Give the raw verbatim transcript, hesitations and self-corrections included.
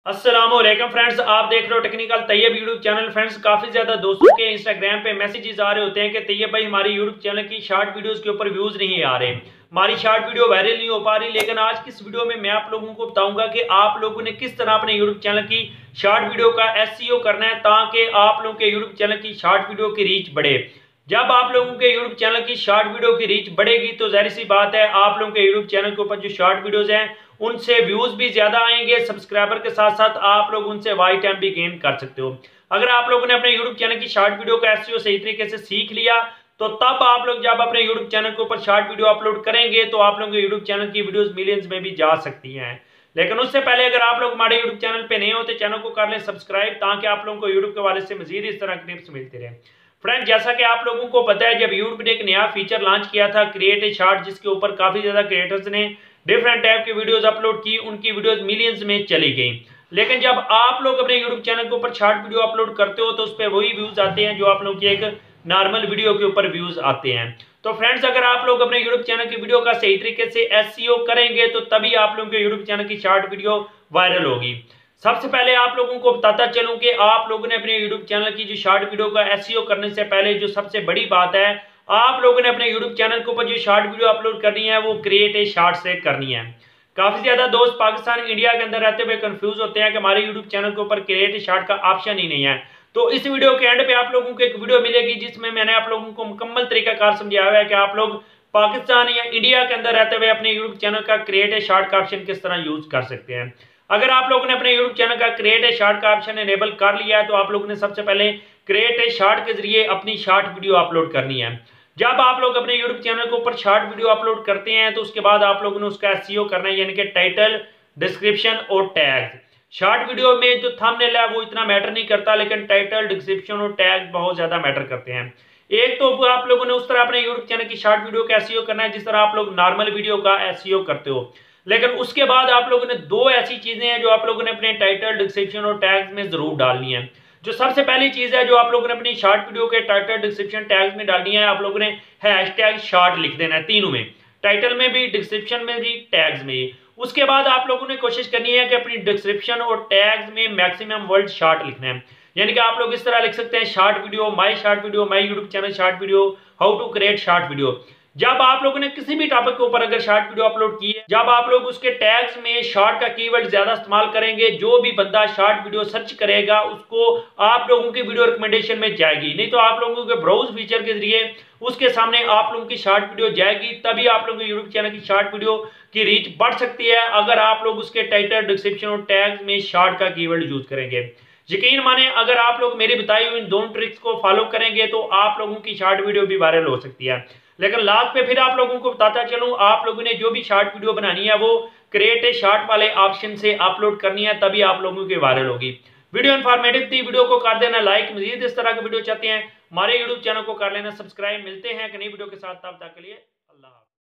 अस्सलामुअलैकुम फ्रेंड्स, आप देख रहे हो technical Tayyab YouTube channel. Friends, काफी ज्यादा दोस्तों के इंस्टाग्राम पे मैसेजेस आ रहे होते हैं कि तैयब भाई हमारी यूट्यूब चैनल की शॉर्ट वीडियोस के ऊपर व्यूज नहीं आ रहे, हमारी शॉर्ट वीडियो वायरल नहीं हो पा रही। लेकिन आज की इस वीडियो में मैं आप लोगों को बताऊंगा कि आप लोगों ने किस तरह अपने यूट्यूब चैनल की शॉर्ट वीडियो का एसईओ करना है ताकि आप लोगों के यूट्यूब चैनल की शॉर्ट वीडियो की रीच बढ़े। जब आप लोगों के यूट्यूब चैनल की शॉर्ट वीडियो की रीच बढ़ेगी तो जाहिर सी बात है आप लोगों के यूट्यूब चैनल के ऊपर जो शॉर्ट वीडियोस हैं उनसे व्यूज भी ज्यादा आएंगे, सब्सक्राइबर के साथ साथ आप लोग उनसे वाई टाइम भी गेन कर सकते हो। अगर आप लोगों ने अपने यूट्यूब चैनल की शॉर्ट वीडियो का एसईओ सही तरीके से सीख लिया तो तब आप लोग जब अपने यूट्यूब चैनल के ऊपर शॉर्ट वीडियो अपलोड करेंगे तो आप लोगों के यूट्यूब चैनल की वीडियोस मिलियंस में भी जा सकती हैं। लेकिन उससे पहले अगर आप लोग हमारे यूट्यूब चैनल पे नए होते चैनल को कर लें सब्सक्राइब ताकि आप लोगों को यूट्यूब के हवाले से मजीद इस तरह के टिप्स मिलते रहे। फ्रेंड, जैसा कि आप लोगों को पता है जब यूट्यूब ने एक नया फीचर लॉन्च किया था क्रिएट ए शॉर्ट, जिसके ऊपर काफी ज्यादा क्रिएटर्स ने डिफरेंट टाइप की वीडियोस अपलोड की, उनकी वीडियोस मिलियंस में चली गई। लेकिन जब आप लोग अपने यूट्यूब चैनल के ऊपर शॉर्ट वीडियो अपलोड करते हो तो उस पर वही व्यूज आते हैं जो आप लोग की एक नॉर्मल वीडियो के ऊपर व्यूज आते हैं। तो फ्रेंड्स, अगर आप लोग अपने यूट्यूब चैनल की वीडियो का सही तरीके से एसईओ करेंगे तो तभी आप लोगों के यूट्यूब चैनल की शॉर्ट वीडियो वायरल होगी। सबसे पहले आप लोगों को बताता चलूं कि आप लोगों ने अपने यूट्यूब चैनल की जो शॉर्ट वीडियो का एसईओ करने से पहले जो सबसे बड़ी बात है, आप लोगों ने अपने यूट्यूब चैनल के ऊपर जो शॉर्ट वीडियो अपलोड करनी है वो क्रिएट ए शॉर्ट से करनी है। काफी ज्यादा दोस्त पाकिस्तान इंडिया के अंदर रहते हुए कंफ्यूज होते हैं कि हमारे यूट्यूब चैनल के ऊपर क्रिएट ए शॉर्ट का ऑप्शन ही नहीं है। तो इस वीडियो के एंड पे आप लोगों को एक वीडियो मिलेगी जिसमें मैंने आप लोगों को मुकम्मल तरीकाकार समझाया हुआ है कि आप लोग पाकिस्तान या इंडिया के अंदर रहते हुए अपने यूट्यूब चैनल का क्रिएट ए शॉर्ट का ऑप्शन किस तरह यूज कर सकते हैं। अगर आप लोगों ने अपने यूट्यूब चैनल का क्रिएट ए शॉर्ट का ऑप्शन एनेबल कर लिया है तो आप लोगों ने सबसे पहले क्रिएट ए शॉर्ट के जरिए अपनी शॉर्ट वीडियो अपलोड करनी है। जब आप लोग अपने यूट्यूब चैनल के ऊपर शॉर्ट वीडियो अपलोड करते हैं तो उसके बाद आप लोगों ने उसका एसईओ करना है, यानी कि टाइटल, डिस्क्रिप्शन और टैग। शॉर्ट वीडियो में जो थंबनेल है वो इतना मैटर नहीं करता, लेकिन टाइटल, डिस्क्रिप्शन और टैग बहुत ज्यादा मैटर करते हैं। एक तो आप लोगों ने उस तरह अपने यूट्यूब चैनल की शॉर्ट वीडियो का एसईओ करना है जिस तरह आप लोग नॉर्मल वीडियो का एसईओ करते हो। लेकिन उसके बाद आप लोगों ने दो ऐसी चीजें हैं जो आप लोगों ने अपने टाइटल, डिस्क्रिप्शन और टैग्स में जरूर डालनी है। जो सबसे पहली चीज है जो आप लोगों ने अपनी शॉर्ट वीडियो के टाइटल, डिस्क्रिप्शन, टैग्स में डालनी है, आप लोगों ने हैशटैग शॉर्ट लिख देना है, तीनों में, टाइटल में भी, डिस्क्रिप्शन में भी, टैग्स में भी। उसके बाद आप लोगों ने कोशिश करनी है कि अपनी डिस्क्रिप्शन और टैग्स में मैक्सिमम वर्ड शॉर्ट लिखना है। यानी कि आप लोग इस तरह लिख सकते हैं short video, my short video, my YouTube channel short video, how to create short video. जब आप लोगों ने किसी भी टॉपिक के ऊपर अगर शॉर्ट वीडियो अपलोड की है, जब आप लोग उसके टैग्स में शॉर्ट का कीवर्ड ज्यादा इस्तेमाल करेंगे, जो भी बंदा शॉर्ट वीडियो सर्च करेगा उसको आप लोगों की वीडियो रिकमेंडेशन में जाएगी। नहीं तो आप लोगों के ब्राउज फीचर के जरिए उसके सामने आप लोगों की शॉर्ट वीडियो जाएगी, तभी आप लोगों के यूट्यूब चैनल की शॉर्ट वीडियो की रीच बढ़ सकती है अगर आप लोग उसके टाइटल, डिस्क्रिप्शन और टैग्स में शॉर्ट का कीवर्ड यूज करेंगे। यकीन माने अगर आप लोग मेरी बताई हुई इन दोनों ट्रिक्स को फॉलो करेंगे तो आप लोगों की शॉर्ट वीडियो भी वायरल हो सकती है। लेकिन लास्ट पे फिर आप लोगों को बताता चलूं, आप लोगों ने जो भी शॉर्ट वीडियो बनानी है वो क्रिएट ए शॉर्ट वाले ऑप्शन से अपलोड करनी है, तभी आप लोगों की वायरल होगी। वीडियो इन्फॉर्मेटिव थी, वीडियो को कर देना लाइक। मजीद इस तरह की वीडियो चाहते हैं हमारे यूट्यूब चैनल को कर लेना सब्सक्राइब। मिलते हैं एक नई वीडियो के साथ, तब तक के लिए।